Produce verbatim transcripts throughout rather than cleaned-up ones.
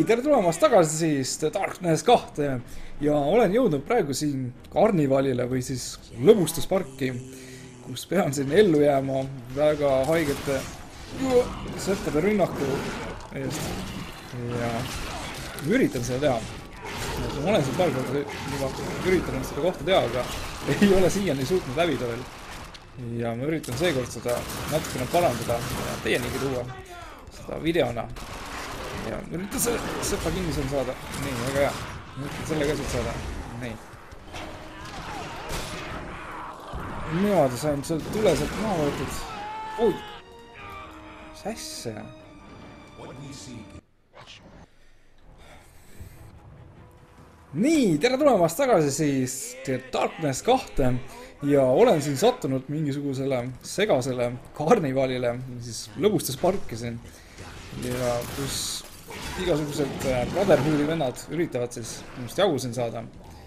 tere tulemast tagasi siis Darkness kahte ja olen jõudnud praegu siin karnivalile või siis lõbustusparki, kus pean siin ellu jääma väga haigete sõttade rünnaku eest ja üritan seda teha. Ma olen siin paar korda juba üritanud seda kohta teha, aga ei ole siiani suutnud läbida veel. Ja ma üritan seekord seda natukene parandada ja teienigi tuua seda videona. Ja üritan selle sõpa kinni seal saada. Nii, väga hea. Üritan selle ka siit saada. Nii. Niimoodi sain seal tule sealt maha võetud. Oi! Mis asja? Nii, tere tulemast tagasi siis Darkness kahte ja olen siin sattunud mingisugusele segasele karnivalile, siis lõbustusparki siin ja kus igasugused Brotherhoodi vennad üritavad siis minust jagu siin saada.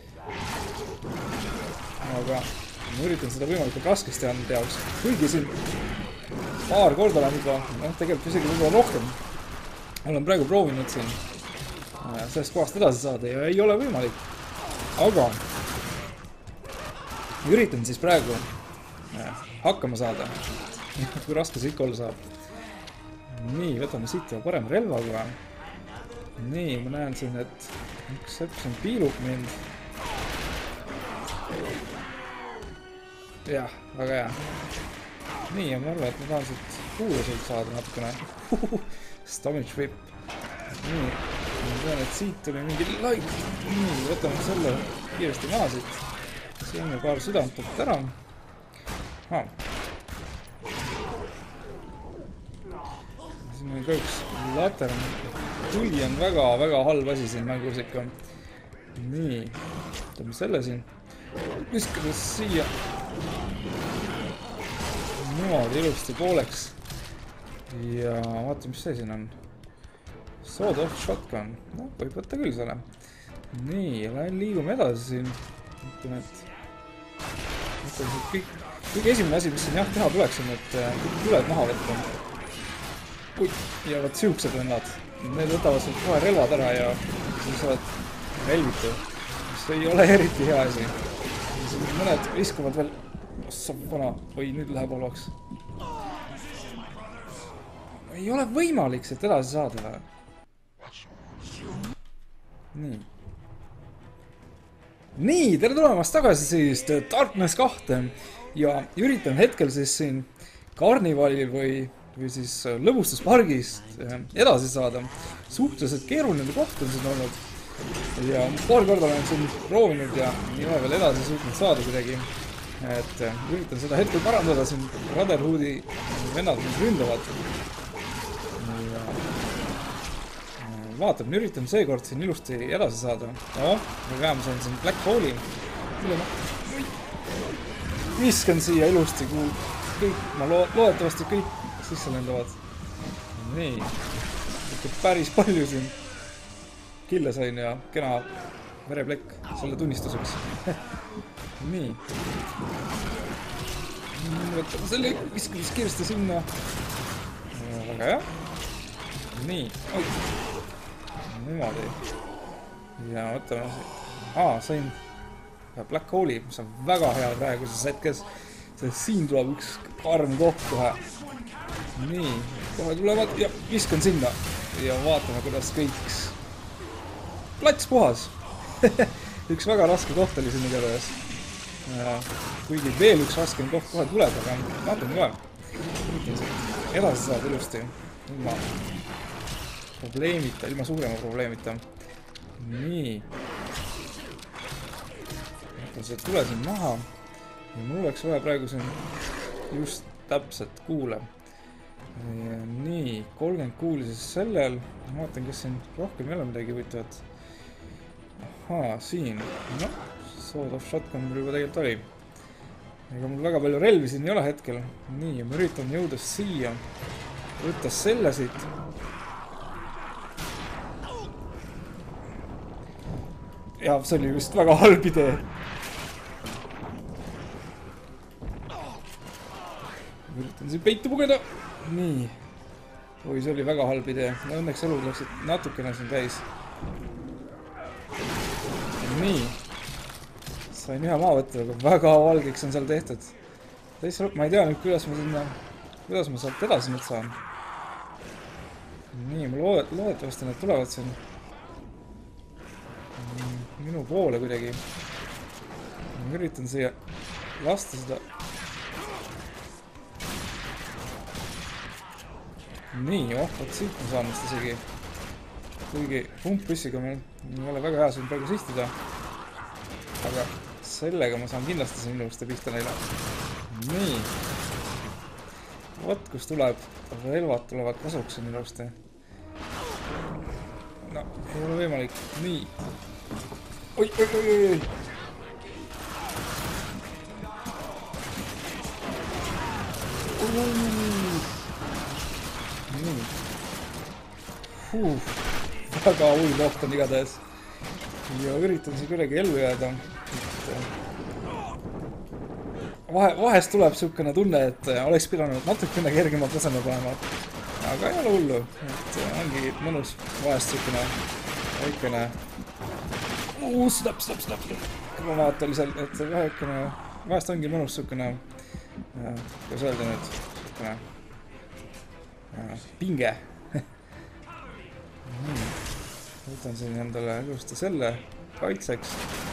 Aga ma üritan seda võimalikult raskesti anda jaoks. Kuigi siin paar korda olen juba, noh tegelikult isegi võib-olla rohkem. Olen praegu proovinud siin sellest kohast edasi saada ja ei ole võimalik. Aga üritan siis praegu hakkama saada. Kui raske see ikka olla saab. Nii, võtame siit ja parem relvaga. Nii, ma näen siin, et üks sepp siin piilub mind. Jah, väga hea. Nii, ja ma arvan, et ma tahan siit kuulaseid saada natukene. Stomach whip. Nii, ma tean, et siit tuli mingi laik. Nii, võtame selle kiiresti maha siit. Siin on paar südant tõpt ära. Haa. Siin on ka üks later. Tuli on väga-väga halb asi siin mängus ikka. Nii. Võtame selle siin. Viskades siia. Niimoodi ilusti pooleks. Ja vaata, mis see siin on. Sword of shotgun. No, võib võtta küll selle. Nii, lähen liigume edasi siin. Mõtlen, et... Mõtlen, et kõik... Kõige esimene asi, mis siin jah teha tuleks, on, et kõik tuled maha võtta. Ui, ja võt siuksed vennad. Need võtavad sealt kohe relvad ära ja siis oled relvitu. Mis ei ole eriti hea asi. Mõned viskuvad veel... Ossab vana. Oi, nüüd läheb halvaks. Ei ole võimalik sealt edasi saada. Nii. Nii, tere tulemast tagasi siis Darkness kahte ja üritan hetkel siis siin karnivalil või, või siis lõbustuspargist edasi saada. Suhteliselt keeruline koht on siin olnud ja paar korda olen siin proovinud ja ei ole veel edasi suutnud saada kuidagi. Et üritan seda hetkel parandada siin Brotherhoodi vennad mind ründavad. Ja vaatame, üritan seekord siin ilusti edasi saada. No, me peame sain siin Black Hole'i. Viskan siia ilusti, kui kõik, ma lo loodetavasti kõik sisse lendavad. Nii, ikka päris palju siin kille sain ja kena vereplekk selle tunnistuseks. Nii. Võtame selle, viskades kiiresti sinna. Väga hea. Nii, oi. Niimoodi. Ja võtame siit. Aa, sain Black Hole'i, mis on väga hea praeguses hetkes. Sest siin tuleb üks karm koht kohe. Nii, kohe tulevad ja viskan sinna. Ja vaatame, kuidas kõik plats puhas. Üks väga raske koht oli siin igatahes. Kuigi veel üks raskem koht kohe tuleb, aga vaatame kohe. Üritan siit edasi saada ilusti. Ilma probleemita, ilma suurema probleemita. Nii. Võtan see tule siin maha. Ja mul oleks vaja praegu siin just täpselt kuule. Ja nii, kolmkümmend kuuli siis sellel. Ma vaatan, kes siin rohkem ei ole midagi võitavad. Ahaa, siin. No, Sword of shotgun mul juba tegelikult oli. Ega mul väga palju relvi siin ei ole hetkel. Nii, ma üritan jõuda siia. Võtta selle siit. Ja, see oli vist väga halb idee. Üritan siin peitu pugeda. Nii. oi, see oli väga halb idee. No õnneks elud läksid natukene siin täis. Nii. Sain ühe maa võtta, aga väga valgeks on seal tehtud. Teist, ma ei tea nüüd, kuidas ma sinna, kuidas ma sealt edasi nüüd saan. Nii, ma loodet, loodetavasti nad tulevad siin minu poole kuidagi. Ma üritan siia lasta seda. Nii, oh, võt siit ma saan vist isegi. Kuigi pumppüssiga meil ei ole väga hea siin praegu sihtida. Aga sellega ma saan kindlasti siin ilusti pihta neile. Nii. Vot, kus tuleb. Relvad tulevad kasuks siin ilusti. No, ei ole võimalik. Nii. Oi, oi, oi, oi. Nii. Huh. Väga hull oht on igatahes. Ja üritan siin kuidagi ellu jääda. Vahe, vahest tuleb siukene tunne, et oleks pidanud natukene kergemalt taseme panema. Aga ei ole hullu. Et ongi mõnus vahest siukene väikene... Uuu, stop, stop, stop. Kromaat oli seal, et väikene... Vahest ongi mõnus siukene... Kuidas öelda nüüd? Siukene... Pinge. Nii. Võtan siin endale ilusti selle kaitseks.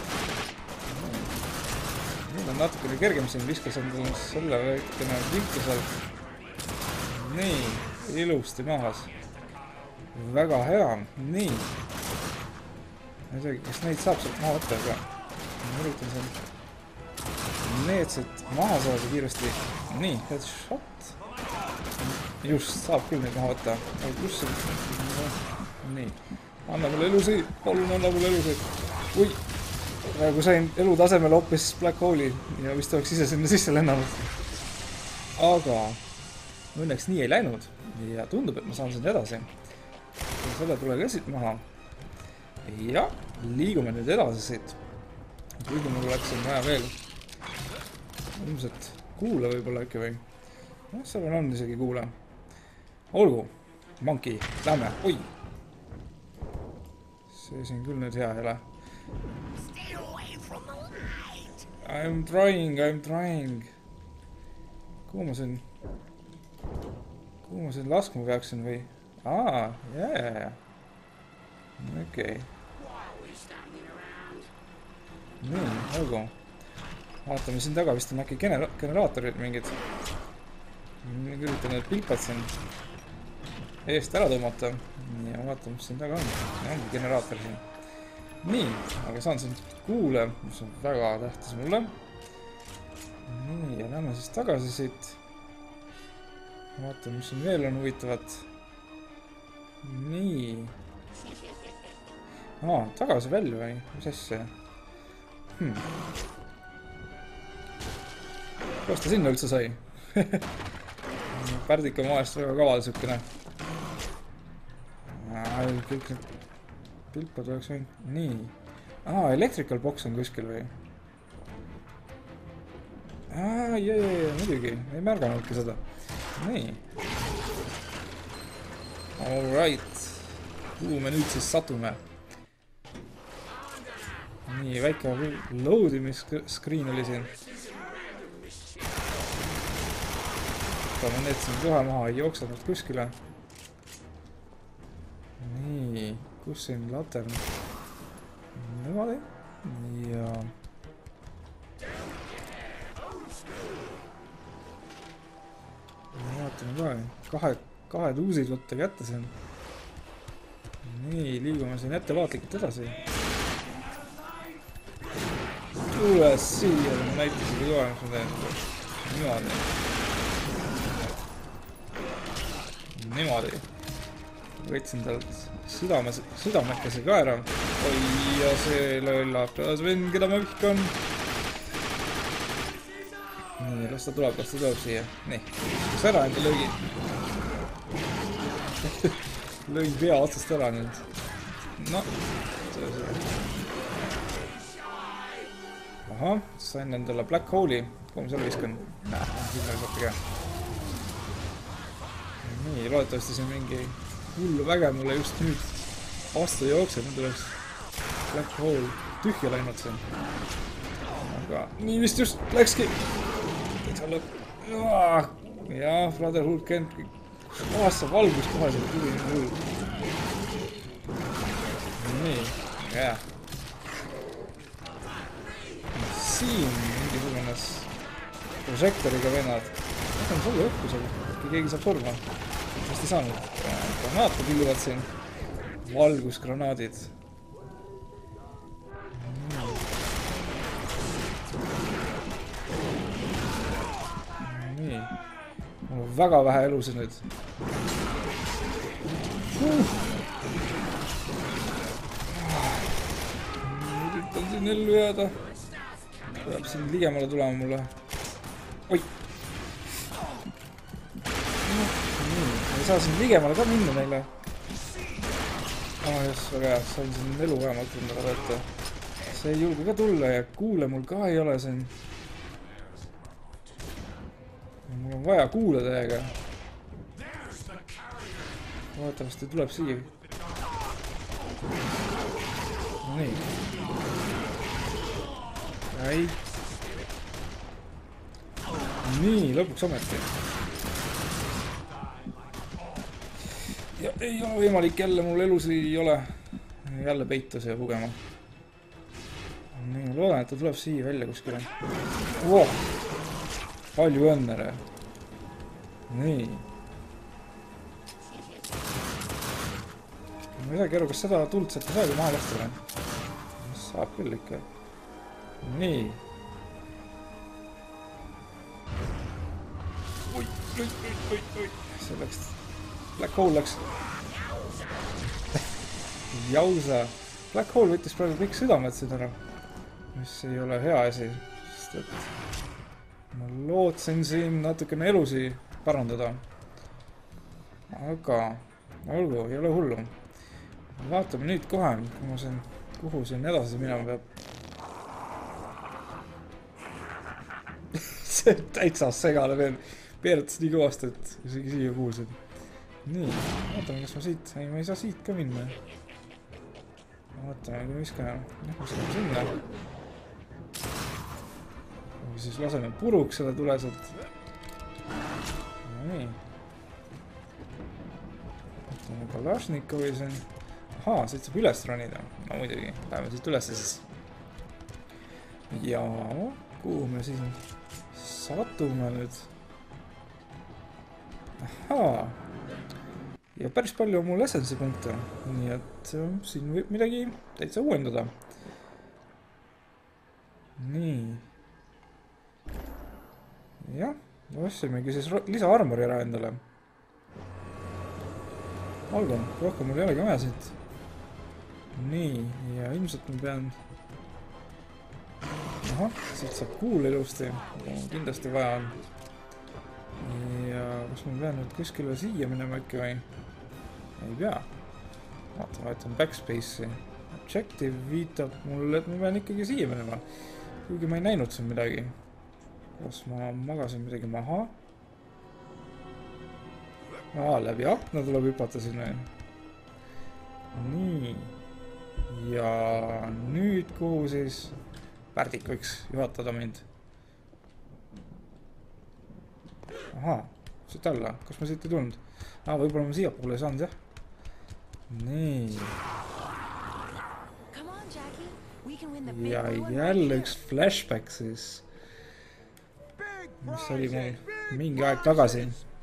Nüüd on natukene kergem siin, viskas endale selle väikene viltu seal. Nii, ilusti mahas. Väga hea, nii. Ma ei tea, kas neid saab sealt maha võtta, aga ma üritan siin need siit maha saada kiiresti. Nii, headshot. Just, saab küll neid maha võtta. Kus see? Nii. Anna mulle elusi, palun anna mulle elusi. Ui, praegu sain elutasemel hoopis Black Hole'i ja vist oleks ise sinna sisse lennanud. Aga õnneks nii ei läinud ja tundub, et ma saan sinna edasi. Selle tule ka siit maha. Ja liigume nüüd edasi siit. Kuigi mul läks siin vaja veel ilmselt kuule võib-olla äkki või. No, seal on isegi kuule. Olgu, monkey, lähme, oi. See siin küll nüüd hea ei ole. I'm trying, I'm trying. Kuhu ma siin... Kuhu ma siin laskma peaksin või? Aa, jää. Okei. Nii, olgu. Vaatame siin taga, vist on äkki genera generaatorid mingid. Üritan need pilpad siin eest ära tõmmata. Ja vaatame, mis siin taga on. Ja ongi generaator siin. Nii, aga saan siin kuule, mis on väga tähtis mulle. Nii, ja lähme siis tagasi siit. Vaatame, mis siin veel on huvitavat. Nii. Aa, tagasi välja või? Mis asja? Hmm. Kuidas ta sinna üldse sai? Pärdika maast väga kaval siukene. Kõik need pilpad oleks võinud. Nii. Aa, electrical box on kuskil või? Aa, jee, jee, jee, muidugi. Ei märganudki seda. Nii. Alright. Kuhu me nüüd siis satume? Nii, väike loadimiskriin oli siin. Võtame need siin kohe maha, ei jooksa nad kuskile. Nii, kus siin latern? Niimoodi. Ja... Vaatame ka, kahe, kahe tuusid võtta kätte siin. Nii, liigume siin ettevaatlikult edasi. Tule siia, ma näitasin ka joa, mis ma teen. Niimoodi. Niimoodi. Võtsin talt südame, südamekese ka ära. Oi, ja see lollakas vend, keda ma vihkan. Nii, las ta tuleb, las ta tuleb siia. Nii, kus ära enda lõigin. Lõin pea otsast ära nüüd. No, see on see. Ahah, sain endale Black Hole'i. Kuhu ma selle viskan? Näe, siin on saab ka. nii, loodetavasti see mingi hullu väge mulle just nüüd vastu jookseb, nüüd oleks Black Hole tühja läinud siin. Aga nii vist just läkski. Täitsa lõpp. Jaa, Brotherhood Kent, kohast saab valgus kohe selle tuli hull. Nii, jah. Siin mingisugune prožektoriga vennad. Mis on sulle õhkusel? Äkki keegi saab surma? Vist ei saanud. Granaate pilluvad siin. Valgusgranaadid. Nii. Mul on väga vähe elusi nüüd. Üritan siin ellu jääda. Peab siin ligemale tulema mulle. Oi! Nii, ei saa siin ligemale ka minna neile. Ah, just, väga hea. Sain siin elu vähemalt tunda võtta. See ei julge ka tulla ja kuule mul ka ei ole siin. Mul on vaja kuule täiega. Vaatavasti tuleb siia. No nii. Ei. Nii, lõpuks ometi. Ja ei ole võimalik jälle, mul elus ei ole. Jälle peita see pugema. Nii, ma loodan, et ta tuleb siia välja kuskile. Wow. Palju õnnere. Nii. Ma ei saagi aru, kas seda tuld sealt ei saagi maha lasta või? Saab küll ikka. Nii. Oi, oi, oi, oi, oi. See läks... Black Hole läks. Jausa. Black Hole võttis praegu kõik südamed siin ära. Mis ei ole hea asi. Sest et... Ma lootsin siin natukene elusi parandada. Aga... Olgu, ei ole hullu. Vaatame nüüd kohe, kui ma siin... Kuhu siin edasi minema peab. See täitsa segale veel. Peeratas nii kõvasti, et isegi siia kuulsid. Nii, vaatame, kas ma siit... Ei, ma ei saa siit ka minna. Vaatame, kui ma viskame. Noh, viskame sinna. Või siis laseme puruks selle tuleselt. Nii. Vaatame Kalašnikovi siin. Ahaa, siit saab üles ronida. No muidugi, läheme siit üles siis. Ja, kuhu me siin satume nüüd? Ahaa. Ja päris palju on mul essence'i punkte. Nii et siin võib midagi täitsa uuendada. Nii. Jah, ossimegi siis lisaarmori ära endale. Olgu, rohkem mul ei olegi vaja siit. Nii, ja ilmselt ma pean... Ahah, siit saab kuul ilusti. Kindlasti vaja on. Ja kas ma pean nüüd kuskile siia minema äkki või? Ei pea. Vaata, vaatan backspace'i. Objective viitab mulle, et ma pean ikkagi siia minema. Kuigi ma ei näinud siin midagi. Kas ma magasin midagi maha? Aa, läbi akna tuleb hüpata sinna. Nii. Ja nüüd kuhu siis Pärdik võiks juhatada mind. Ahaa, siit alla. Kas ma siit ei tulnud? Aa, võib-olla ma siia poole ei saanud, jah. Nii. Ja jälle üks flashback siis. Mis oli mul mingi aeg tagasi.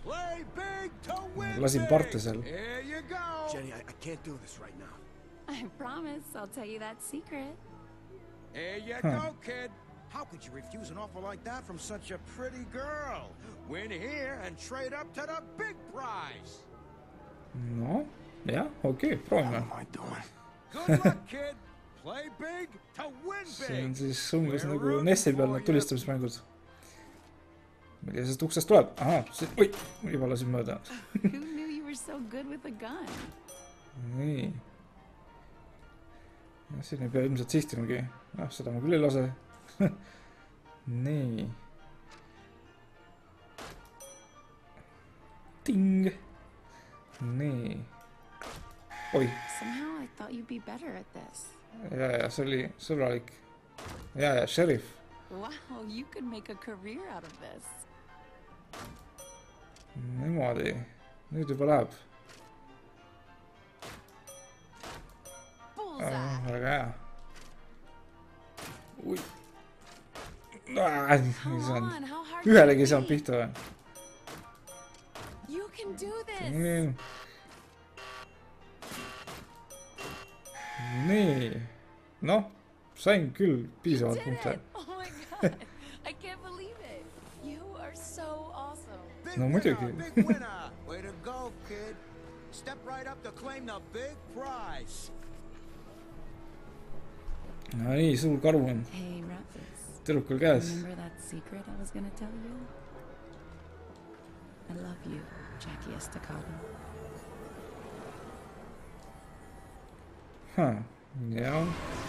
Lasin parte seal. Jenny, I, I can't do this right now. I promise I'll tell you that secret. Here you huh. go, kid. How could you refuse an offer like that from such a pretty girl? Win here and trade up to the big prize. No, jah, okei, proovime. What am I doing? Good luck, kid. Play big to win big. See on siis umbes nagu Nessi peal need tulistamismängud. Mida sest uksest tuleb? Aha, oi, juba lasin mööda. Who knew you were so good with a gun? Nii. Ja siin ei pea ilmselt sihtimagi. Ah, seda ma küll ei lase. Nii. Ting. oi. Somehow I thought you'd be better at this. Ja, ja, see oli sõbralik. Ja, ja, Sheriff. Wow, you could make a career out of this. Niimoodi. Nüüd juba läheb. Bullseye. Väga hea. Ui. Ei saanud. Ühelegi ei saanud pihta või? You can do this. Nii. Noh, sain küll piisavalt punkte. Oh my god. I can't believe it. You are so awesome. No muidugi. Big winner. Way to go, kid. Step right up to claim the big prize. No nii, suur karu on. Hey, Ruffus. Tüdrukul käes. Remember that secret I was gonna tell you? I love you, Jackie Estacado. Huh. Jah.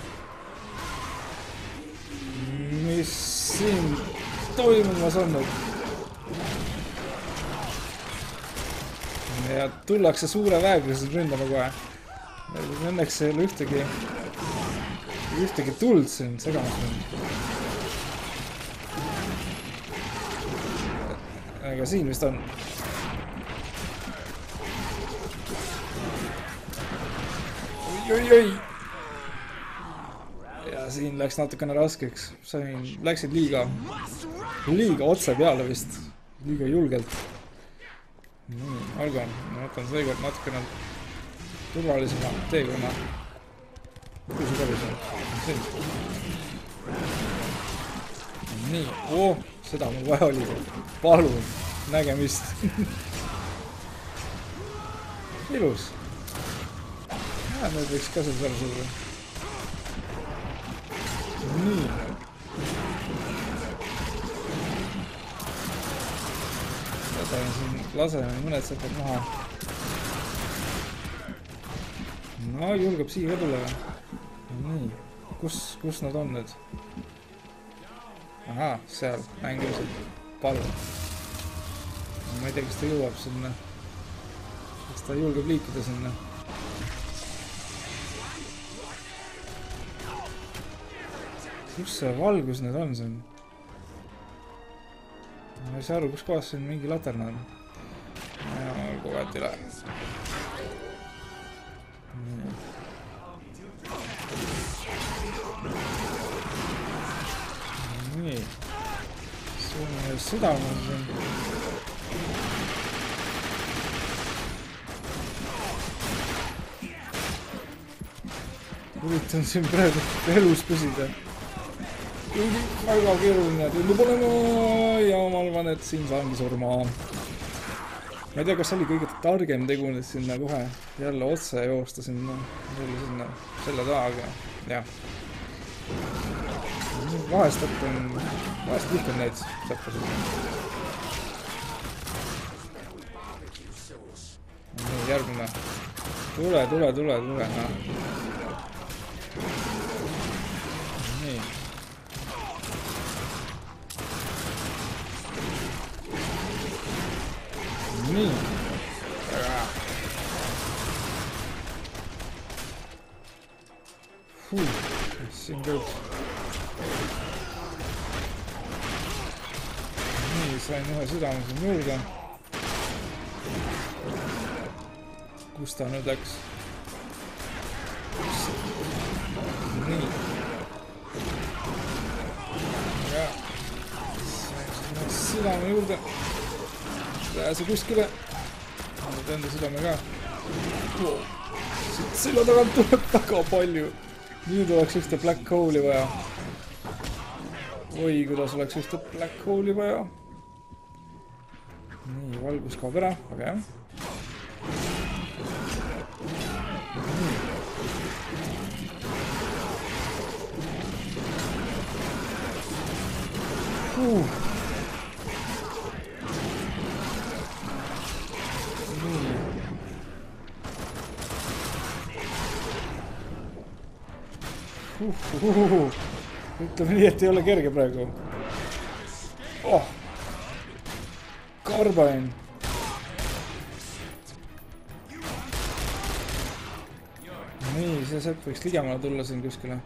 Mis siin toimumas on nüüd? Ja tullakse suure väega siin ründama kohe. Õnneks ei ole ühtegi ühtegi tuld siin segamas mind. Aga siin vist on. Oi, oi, oi. Ja siin läks natukene raskeks. Sain, läksid liiga, liiga otse peale vist. Liiga julgelt. Nii, olgu. Ma võtan seekord natukene turvalisema teekonna. Kus see kabis on? Siin. Nii, oh, seda mul vaja oli. Palun, nägemist. Ilus. Ja, nüüd võiks ka seda ära sulle. Nii. Laseme siin, laseme mõned sepad maha. No, julgeb siia tulla. Nii, kus, kus nad on nüüd? Aha, seal, mängilised palun. Ma ei tea, kas ta jõuab sinna. Kas ta julgeb liikuda sinna? Kus see valgus nüüd on siin? Ma ei saa aru, kus kohas siin mingi laterna on. Ja, olgu vahet üle. Nii. See on südam on siin. Üritan siin praegu elus püsida. Väga keeruline tundub olema ja ma arvan, et siin saangi surma. Ma ei tea, kas oli kõige targem tegu nüüd sinna kohe jälle otse joosta sinna, jälle sinna selle tahaga. Jah. Vahest õppin, vahest vihkan neid säppasid. Nii, järgmine. Tule, tule, tule, tule. Nii. Nii. Fuh, siin kõik. Nii, sain ühe südame siin juurde. Kus ta nüüd läks? Nii. Ja. Sain südame juurde. Pääse kuskile. Nüüd enda südame ka. Siit silla tagant tuleb väga palju. Nüüd oleks ühte black hole'i vaja. Oi, kuidas oleks ühte black hole'i vaja. Nii, valgus kaob ära. Aga jah. Nii. Uh. Uh, uh, uh. Ütleme nii, et ei ole kerge praegu. Oh. Karbain. nii, see sepp võiks ligemale tulla siin kuskile.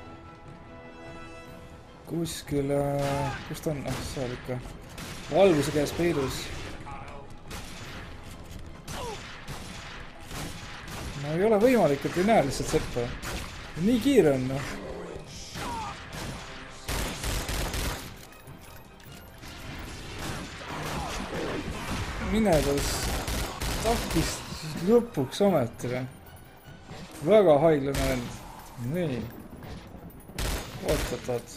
Kuskile... Kus ta on? Ah, seal ikka. Valguse käes peidus. No ei ole võimalik, et ei näe lihtsalt seppa. Nii kiire on, noh. Minedas takist lõpuks ometi. Väga haiglane vend. Nii. Oot-oot-oot.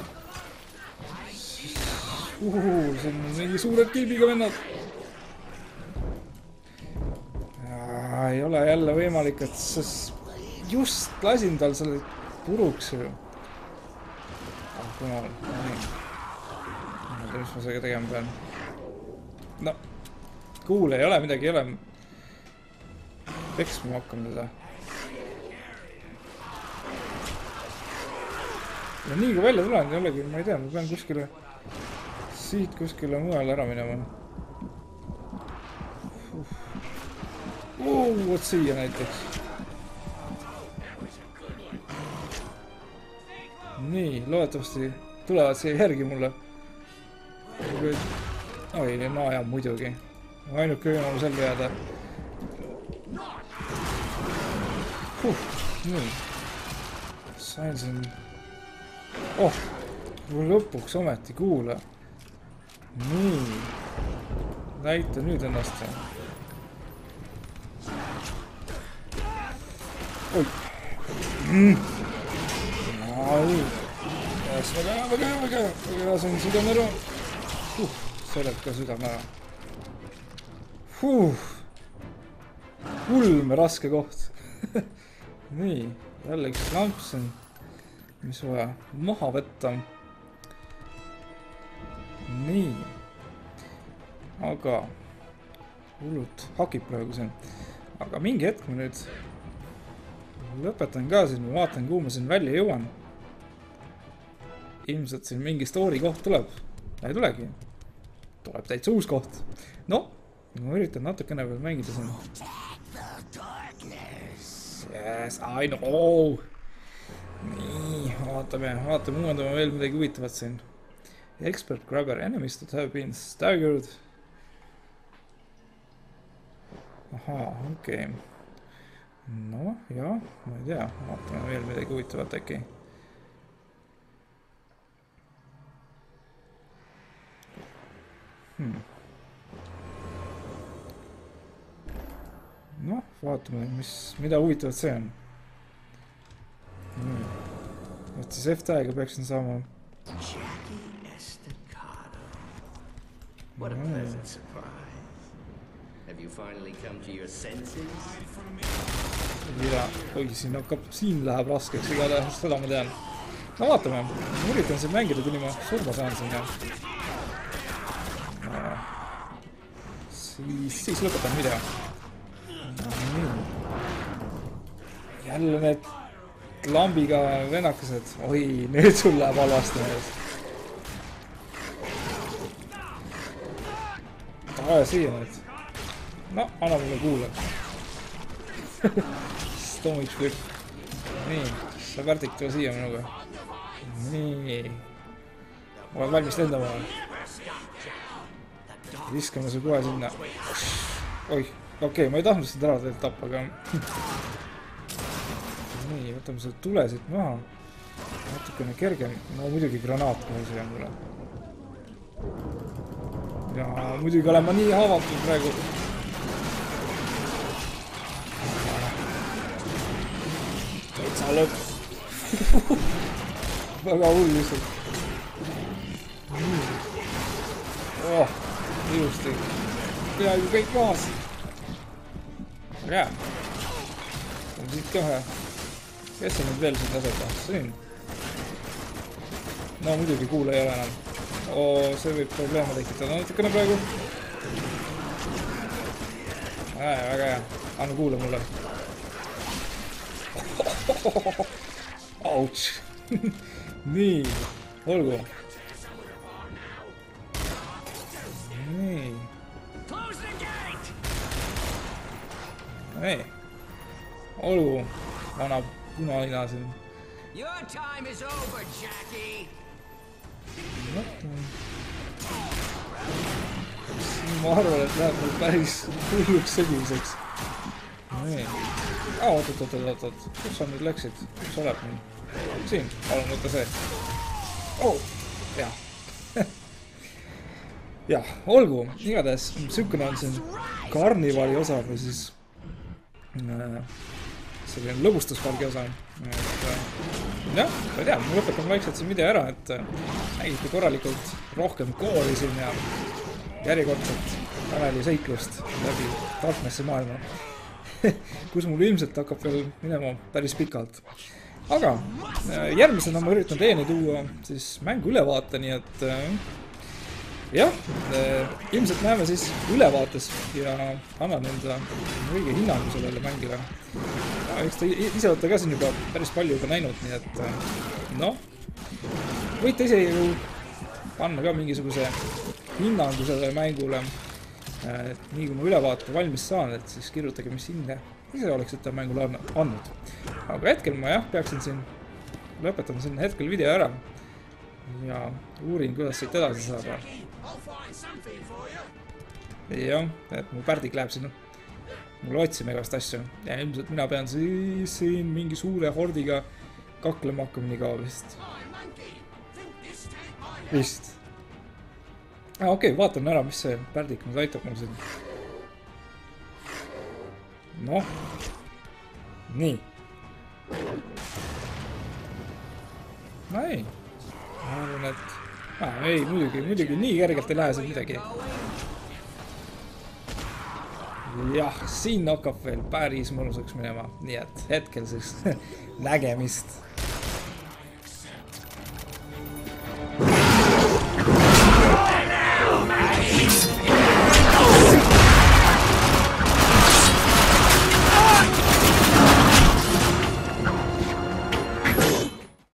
Uhuu, see on mingi suured kilbiga vennad. Ja, ei ole jälle võimalik, et sa just lasin tal selle puruks ju. Oh, kumal. Nii. Ma ei tea, mis ma sellega tegema pean. No. Kuule, ei ole midagi, ei ole. Peksma hakkame seda. Ja nii kui välja tulen, ei olegi, ma ei tea, ma pean kuskile siit kuskile mujal ära minema. Uh, võt siia näiteks. Nii, loodetavasti tulevad siia järgi mulle. Oi, no ja muidugi. Ainuke võimalus ellu jääda. Huh, nii. Sain siin... Oh, lõpuks ometi kuule. Nii. Näita nüüd ennast. Oi. Mm. Ai. Jäs, väga, väga, väga, väga, see on südame ära. Huh, sellelt ka südame ära. Huh. Ulme raske koht. Nii, jälle üks lamps on, mis vaja maha võtta. Nii. Aga hullult hakib praegu siin. Aga mingi hetk ma nüüd lõpetan ka siin, ma vaatan, kuhu ma siin välja jõuan. Ilmselt siin mingi story koht tuleb. Ei tulegi. Tuleb täitsa uus koht. No, ma üritan natukene veel mängida siin. Yes, I know. Nii, vaatame, vaatame, uuendame veel midagi huvitavat siin. Expert grabber enemies that have been staggered. Ahaa, okei. Okay. No, jah, ma ei tea, vaatame veel midagi huvitavat äkki. Hmm. Noh, vaatame, mis, mida huvitavat see on. Hmm. Et siis F-täiega peaksin saama. What a pleasant surprise. Have you finally come to your senses? Ja, oi, siin hakkab, siin läheb raskeks igatahes, seda ma tean. No vaatame, ma üritan siin mängida, kuni ma surma saan siin ja. Siis, siis lõpetan video. Jälle need lambiga vennakesed. Oi, nüüd sul läheb halvasti mees. Aja siia nüüd. No, anna mulle kuule. Stomach flip. Nii, sa värdik tule siia minuga. Nii. Olen valmis lendama. Viskame su kohe sinna. Oi, okei, okay, ma ei tahtnud seda ära teilt tappa, aga... Nii, võtame selle tule siit maha. Natukene kergem. No muidugi granaat kohe siia mulle. Ja muidugi olen ma nii haavatud praegu. Täitsa lõpp. Väga hull lihtsalt. Oh, ilusti. Peaaegu kõik maas. Aga hea. On siit ka ühe. Kes on nüüd veel siin taseta? Siin. No muidugi kuule ei ole enam. Oo, see võib probleeme tekitada natukene praegu. Ää, väga hea. Anna kuule mulle. Ouch. Nii. Olgu. Nii. Ei. Olgu. vana punaina siin. Your time is over, Jackie. Ma arvan, et läheb mul päris hulluks segiseks. Nii. Aa, oot, oot, oot, oot, oot. Kus sa nüüd läksid? Kus oled nüüd? Siin, palun võtta see. Oh, jah. Jah, olgu. Igatahes, sükune on siin karnivali osa või siis selline lõbustuspargi osa. Jah, ma ei tea, ma lõpetan vaikselt siin video ära, et nägite korralikult rohkem koori siin ja järjekordselt Taneli seiklust läbi Darknessi maailma, kus mul ilmselt hakkab veel minema päris pikalt. Aga järgmisena ma üritan teieni tuua siis mängu ülevaate, nii et jah, ilmselt näeme siis ülevaates ja annan enda õige hinnangu sellele mängile. Eks te ise olete ka siin juba päris palju juba näinud, nii et noh, võite ise ju panna ka mingisuguse hinnangu sellele mängule. Et nii kui ma ülevaate valmis saan, et siis kirjutage, mis hinne ise oleksite mängule andnud. Aga hetkel ma jah, peaksin siin, lõpetan siin hetkel video ära ja uurin, kuidas siit edasi saada. Jah, et mu pärdik läheb sinna mulle otsima igast asju ja ilmselt mina pean siis siin mingi suure hordiga kaklema hakkama nii kaua vist. Vist. Ah, okei, okay, vaatan ära, mis see pärdik nüüd aitab mul siin. Noh. Nii. No ei. Ma arvan, et... Ah, ei, muidugi, muidugi nii kergelt ei lähe siin midagi. Jah, siin hakkab veel päris mõnusaks minema. Nii et hetkel siis nägemist.